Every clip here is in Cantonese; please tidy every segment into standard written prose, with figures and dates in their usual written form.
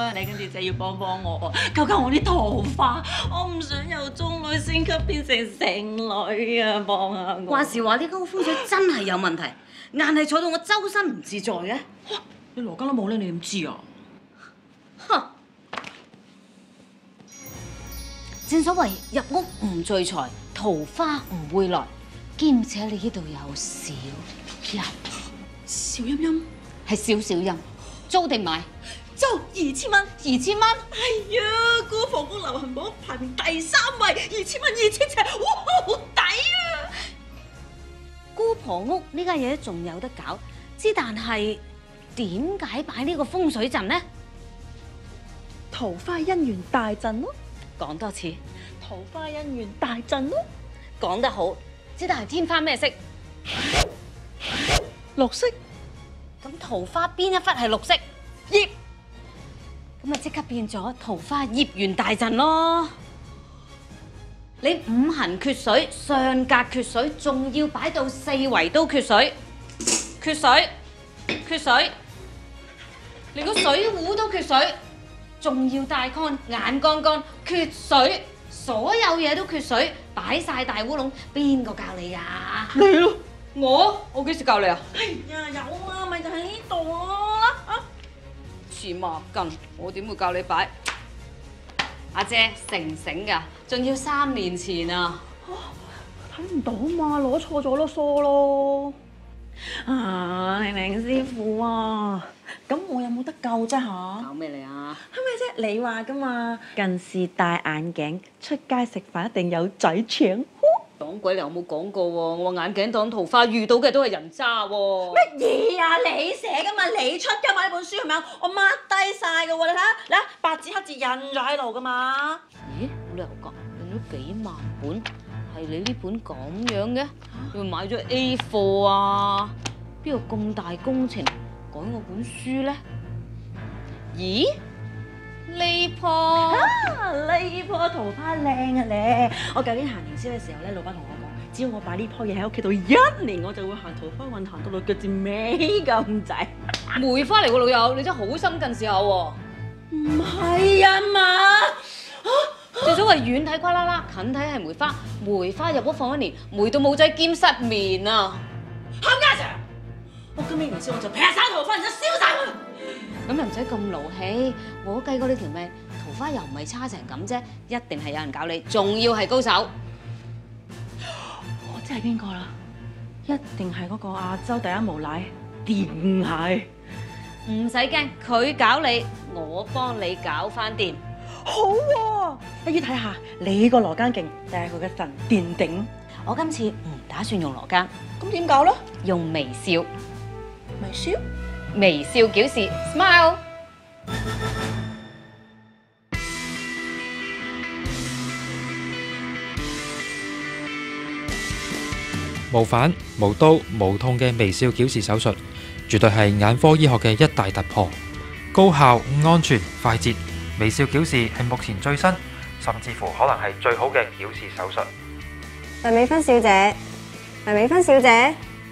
啊！你跟住就要幫我，救救我啲桃花，我唔想由中女升級變成剩女啊！幫下我。 話時話呢間屋風水真係有問題，硬係坐到我周身唔自在嘅。 你羅家都冇咧，你點知啊？ 哼！正所謂入屋唔聚財，桃花唔會來，兼且你呢度有小陰， 小陰陰係少少陰，租定買？ 租2000蚊。 2000蚊？ 係啊，姑房屋流行榜排名第3位，2000蚊2000尺，哇，好抵啊！ 姑婆屋呢間嘢仲有得搞，之但係點解擺呢個風水陣呢？ 桃花姻緣大陣咯， 講多次， 桃花姻緣大陣咯， 講得好，之但係天花咩色？ 綠色咁桃花邊一忽係綠色？ 葉。 咁咪即刻變咗桃花業緣大陣咯！你五行缺水，上格缺水，仲要擺到四圍都缺水，缺水，缺水，連個水壺都缺水，仲要大乾眼乾乾，缺水，所有嘢都缺水，擺晒大烏龍，邊個教你呀？ 你咯， 我幾時教你啊？ 哎呀，有啊，咪就喺呢度咯。 黐孖筋，我點會教你擺？阿姐醒唔醒㗎？仲要3年前啊！ 睇唔到嘛，攞錯咗咯，疏咯。唉，明師傅啊，咁我有冇得救啫嚇？ 搞咩嚟啊？ 係咪啫？你話㗎嘛，近視戴眼鏡，出街食飯一定有仔搶。 講鬼你有冇講過喎？我話眼鏡當桃花，遇到嘅都係人渣喎。 乜嘢啊？你寫㗎嘛？你出㗎嘛？呢本書係咪啊？我 mark 低晒㗎喎，你睇下，你睇白紙黑字印咗喺度㗎嘛？ 咦？冇理由㗎，印咗幾萬本，係你呢本咁樣嘅？你咪買咗 A 貨啊？邊有咁大工程改我本書咧？咦？呢棵呢棵桃花靚啊你！我舊年行年宵嘅時候咧，老闆同我講，只要我擺呢棵嘢喺屋企度1年，我就會行桃花運行到到腳趾尾咁滯。 梅花嚟喎，老友，你真係好深近視下喎。 唔係啊嘛！ 正所謂遠睇瓜啦啦，近睇係梅花。梅花入屋放1年，霉到冇仔兼失眠啊！ 冚家祥，我今年年宵我就劈晒桃花，然之後燒晒佢。 咁又唔使咁勞氣，我計過你條命，桃花又唔係差成咁啫，一定係有人搞你，仲要係高手。 我知係邊個啦？一定係嗰個亞洲第一無賴電蟹。 唔使驚，佢搞你，我幫你搞翻掂。 好喎，不如睇下你個羅間勁定係佢嘅神電頂？ 我今次唔打算用羅間， 咁點搞咧？ 用微笑， 微笑。 微笑矯視 ，smile。 無反、無刀、無痛嘅微笑矯視手術，絕對係眼科醫學嘅一大突破，高效、安全、快捷。微笑矯視係目前最新，甚至乎可能係最好嘅矯視手術。 黎美芬小姐，黎美芬小姐，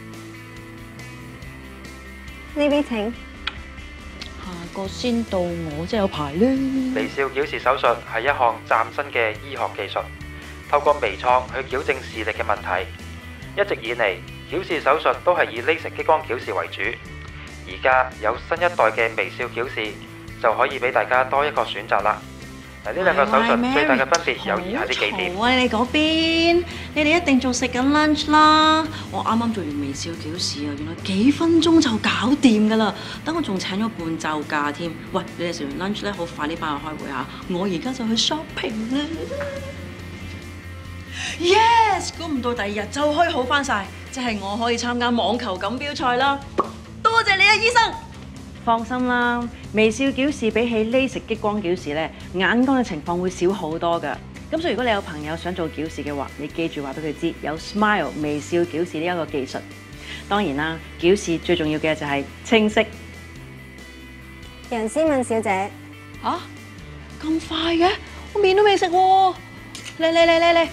呢邊請。 下個先到我，真係有排咧。 微笑矯視手術係一項嶄新嘅醫學技術，透過微創去矯正視力嘅問題。一直以嚟，矯視手術都係以 LASIK 激光矯視為主，而家有新一代嘅微笑矯視，就可以俾大家多一個選擇啦。嗱，呢兩個手術最大嘅分別有以下呢幾點。 好嘈啊！你哋嗰邊，你哋一定仲食緊 lunch 啦。我啱啱做完微笑矯視啊，原來幾分鐘就搞掂㗎啦。等我仲請咗半晝假添。喂，你哋食完 lunch 咧，好快啲返去開會嚇。我而家就去 shopping 啦。Yes， 估唔到第2日就可以好返晒，即係我可以參加網球錦標賽啦。多謝你啊，醫生。放心啦，微笑矯視比起 LASIK 激光矯視咧，眼乾嘅情況會少好多㗎。咁所以如果你有朋友想做矯視嘅話，你記住話俾佢知有 Smile 微笑矯視呢一個技術。當然啦，矯視最重要嘅就係清晰。 楊思敏小姐， 嚇咁快嘅，我面都未食喎。嚟，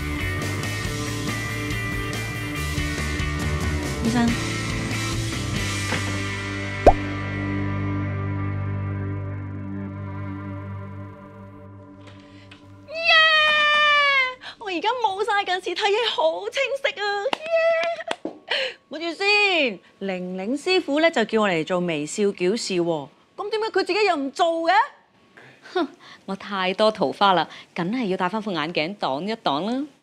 醫生。 而家冇晒近視，睇嘢好清晰啊！咪住先，玲玲師傅咧就叫我嚟做微笑矯視喎。咁點解佢自己又唔做嘅？ 我太多桃花啦，梗係要戴翻副眼鏡擋一擋啦。